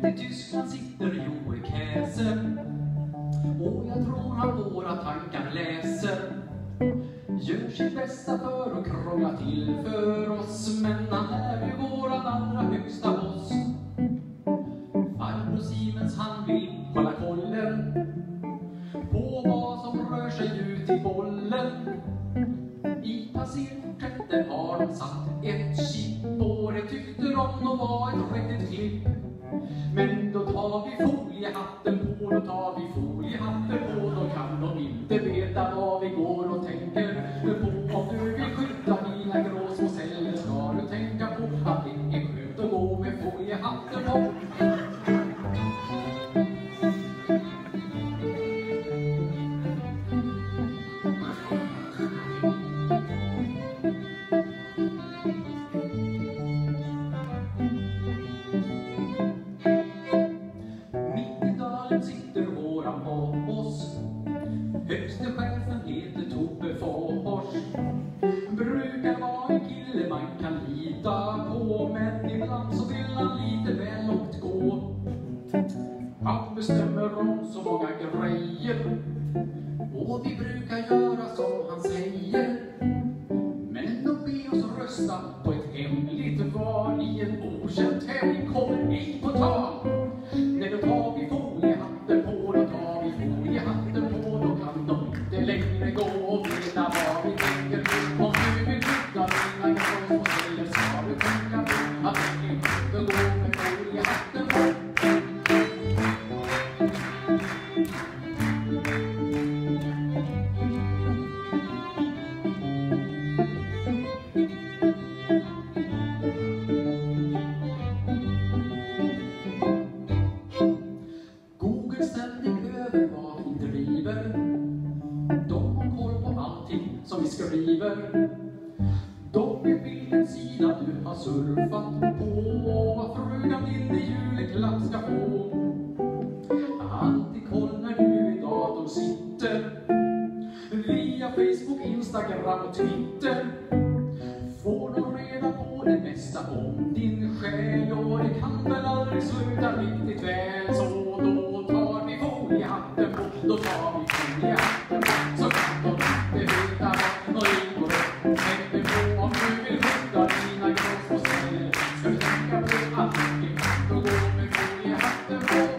I Tyskland sitter Joel Käse, och jag tror han våra tankar läser. Gör sitt bästa för att krångla till för oss, men han är ju våran allra högsta boss. Farbror Siemens han vill hålla kollen på vad som rör sig ut i bollen. I passerkorten har de satt ett chip, och det tyckte de nog var ett riktigt klipp. Men då tar vi foliehatten på, då tar vi foliehatten på, då kan de inte veta vad vi går och tänker på. Om du vill skydda dina gråsmå celler ska du tänka på att det är skönt att gå med foliehatten på. Högste chefen heter Tobbe Fors. Brukar vara en kille man kan lita på, men ibland så vill han lite väl långt gå. Han bestämmer om så många grejer, och vi brukar göra som han säger. Men ändå be oss rösta på ett hemligt val i en okänd tävling kommer ej på tal. Nej, då tar vi foliehatten på, då tar vi foliehatten på, då kan de inte längre gå och veta vad vi tänker på. Om du vill skydda dina gråsmå celler ska du tänka på att det är skönt att gå med foliehatten på. De har koll på allting som vi skriver. De vill vilken sida du har surfat på, vad frugan din i julklapp ska få. Alltid koll när du i datorn sitter, via Facebook, Instagram och Twitter. Får de reda på det mesta om din själ, och det kan väl aldrig sluta riktigt väl. Så då tar vi foliehatten på, då tar vi foliehatten på, så kan de inte veta vad ingår. Tänk på om du vill skydda dina gråsmå celler, ska du tänka på att det är skönt att gå med foliehatten på.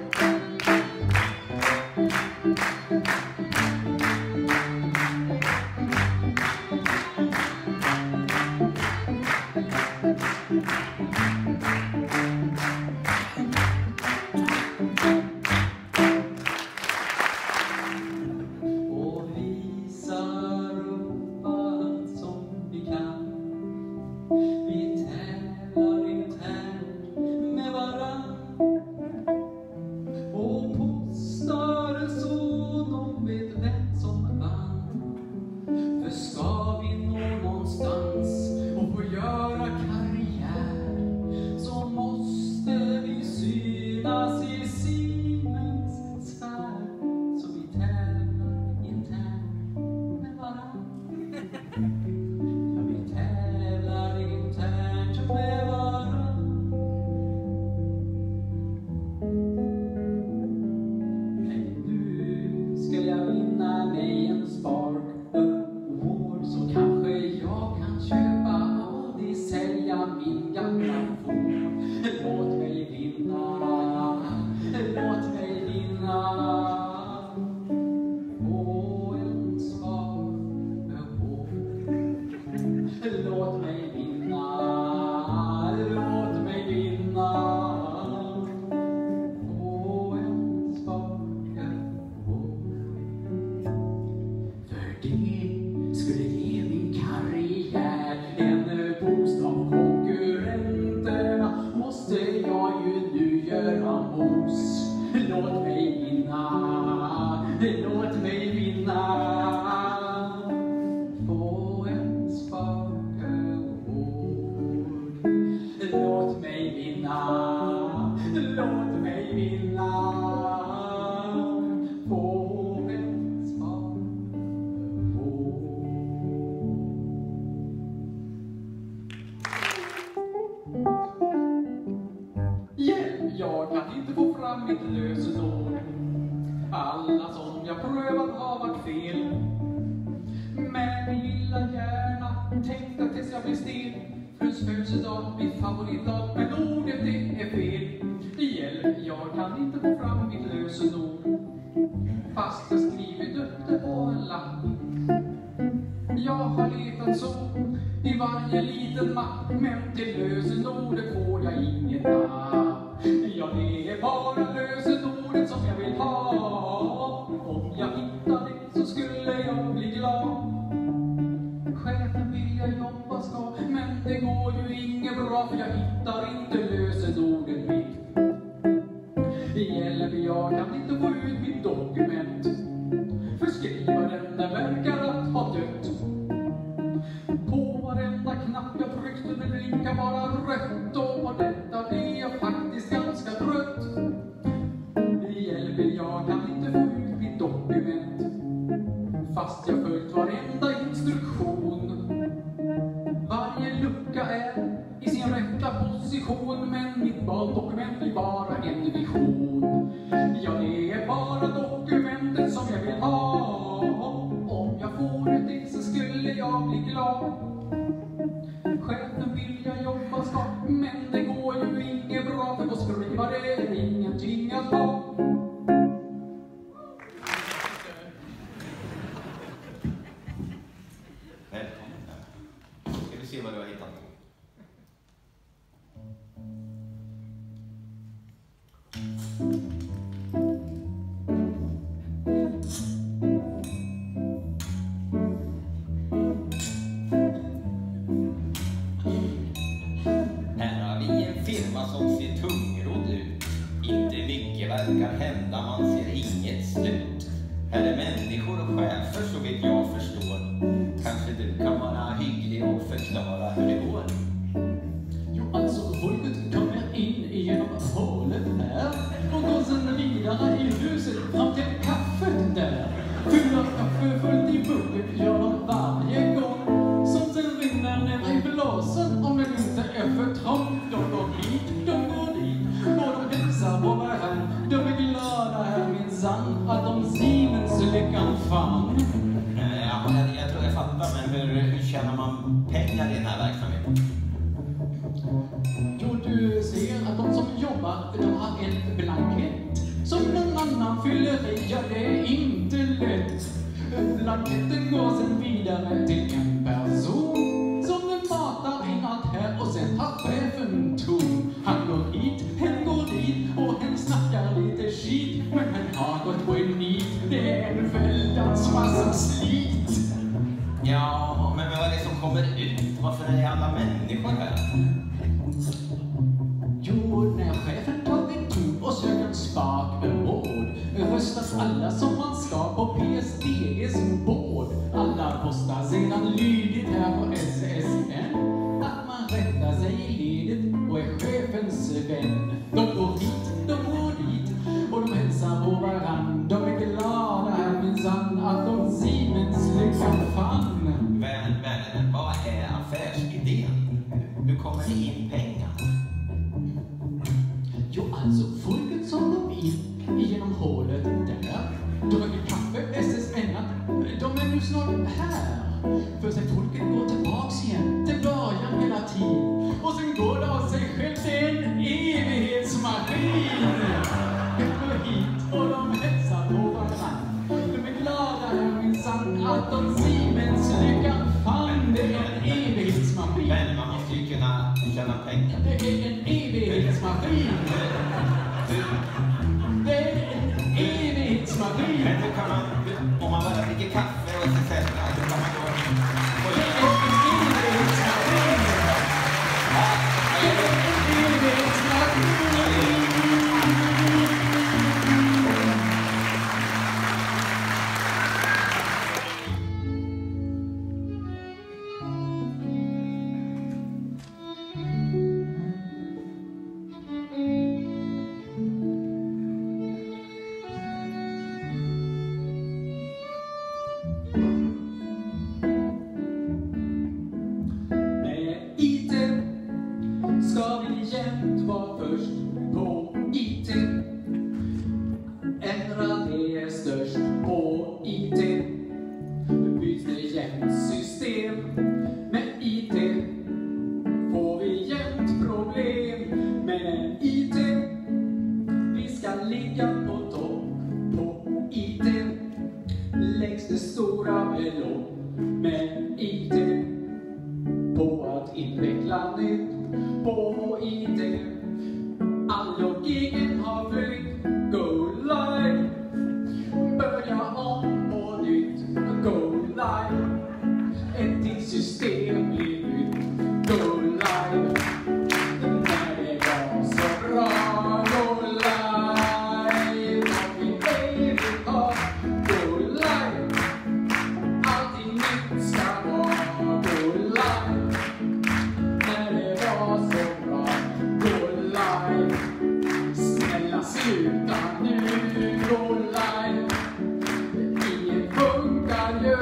jag kan inte få fram mitt lösenord. Alla som jag prövat har varit fel. Men min lilla hjärna tänkte tills jag blev stel. Fruns födelsedag, min favoritdag, men ordet det är fel. Det gäller, jag kan inte få fram mitt lösenord. Fast jag skrivit upp det på en lapp. Jag har letat så i varje liten mapp, men till lösenordet får jag inget napp. Ja, det är bara lösenordet som jag vill ha. Om jag hittar det så skulle jag bli glad. Chefen vill jag jobba ska, men det går ju inget bra, för jag hittar inte lösenordet mitt. Hjälp, jag kan inte få ut mitt dokument, för skrivaren den verkar att ha dött. På varenda knapp jag tryckte det blinkar bara rött, och på detta blir jag faktiskt ganska trött. Hjälp, jag kan inte få ut mitt dokument, fast jag följt varenda instruktion. Varje lucka är i sin rätta position, men mitt valdokument blir bara en vision. Ja, det är bara dokumentet som jag vill ha. Om jag får det så skulle jag bli glad. Chefen vill jag jobba ska, men det går ju inget bra, för på skrivare är ingenting att ha. Ska vi se vad du har hittat på. Här har vi en firma som ser tungrodd ut. Inte mycket verkar hända, man ser inget slut. Här är människor och chefer så vitt jag förstår. Kanske du kan vara hygglig och förklara hur det går. Jo, alltså folket kommer in genom hålet här och går sen vidare i huset fram till kaffet där. Fyller kaffe fullt i muggen gör de varje gång, som sen rinner ner i blåsen om den inte är för trång. De går hit, de går dit och de hälsar på varann. De är glada här minsann att de Siemens lyckan fann. Jag tror jag fattar, men hur tjänar man pengar i den här verksamheten? Jo, du ser att de som jobbar, de har en blankett som någon annan fyller i. Ja, det är inte lätt. Blanketten går sen vidare till en person som den matar in allt här, och sen tar chefen ton. Han går hit, hen går dit och hen snackar lite skit, men hen har gått på en nit. Det är en väldans massa slit. Ja, men vad är det som kommer ut? Varför är det alla människor här? Jo, när chefen tagit tur och söker en spak råd, röstas alla som man ska på PSDGs bord. Alla postar sedan lydigt här på SSN att man rättar sig i ledet och är chefens vän. De går hit, de går dit och de hälsar på varann. De är glada här minsann att de Siemens lyckan fann. Men vad är affärsidén? Hur kommer det in pengar? Jo, alltså folket som kom in genom hålet där, de dricker kaffe, SSN-at, de är nu snart här. För sen folket går tillbaks igen till början hela tiden, och sen går det av sig själv till en evighetsmaskin. De går hit och de hälsar på varann. De är glada här minsann att de Siemens lyckan fann. Det är en evighetsmaskin. Men man måste ju kunna tjäna pengar. Det är en evighetsmaskin. Det är en evighetsmaskin. Men hur kan man, om man bara dricker kaffe och SSN, hur kan man då... Det är en evighetsmaskin. Det är en evighetsmaskin. utan Eurolife. Inget funkar ju.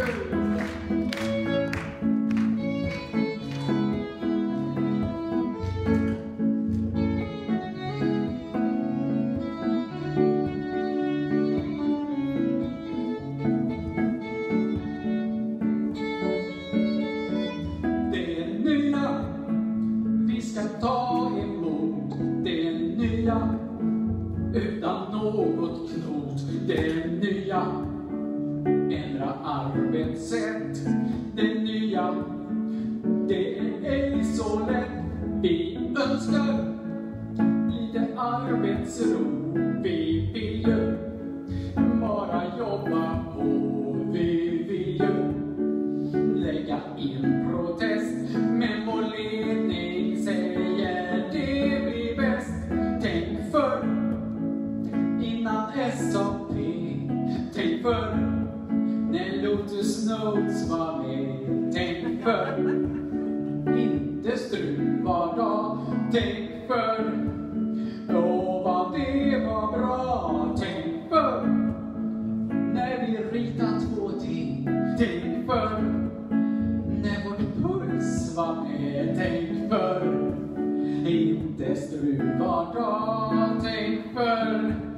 Det nya vi ska ta emot, det nya utan något knot. Det nya ändra arbetssätt. Det nya, det är ej så lätt. Vi önskar lite arbetsro. Vi vill ju bara jobba på. Vi vill ju lägga in protest, men vår ledning säger det blir bäst. Tänk för innan SAP, tänk för när Lotus Notes var med. Tänk för inte strul var dag. Tänk för vad det var bra. Tänk för när vi ritat 2D. Tänk för när vår puls var med. Tänk för inte strul var dag. Tänk för